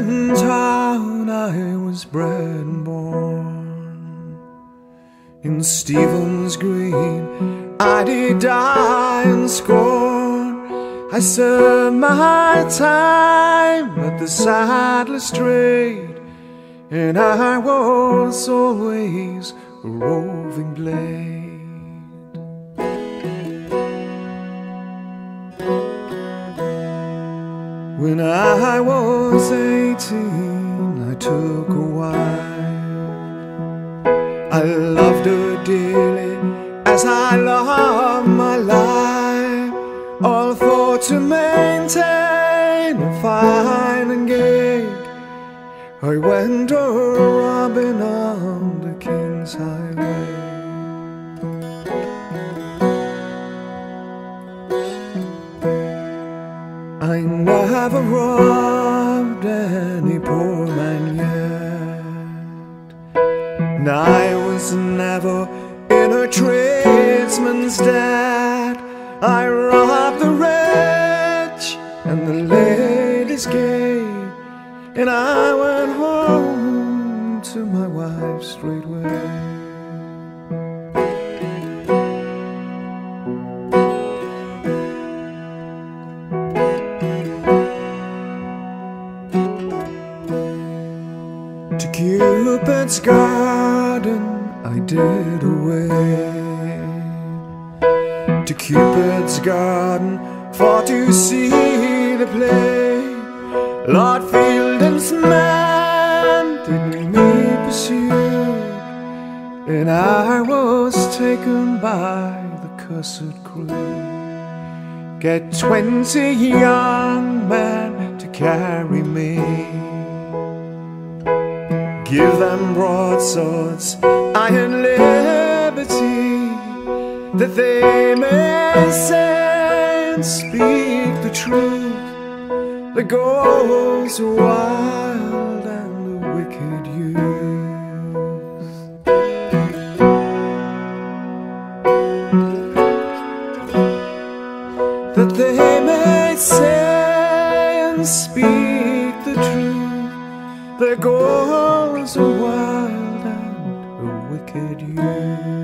Litten Town I was bred and born. In Stephen's Green I did die and scorn. I served my time at the saddler's trade, and I was always a roving blade. When I was 18, I took a wife. I loved her dearly as I loved my life, all for to maintain a fine and gig. I went a-robbing on the King's Highway. I never robbed any poor man yet, and I was never in a tradesman's debt. I robbed the rich and the ladies gay, and I went home to my wife straightway. To Cupid's garden I did away, to Cupid's garden for to see the play. Lord Fielding's man did me pursue, and I was taken by the cursed crew. Get 20 young men to carry me, give them broadswords, iron liberty, that they may say and speak the truth that goes wild and the wicked youth. That they may say and speak the truth that goes a wild and a wicked youth.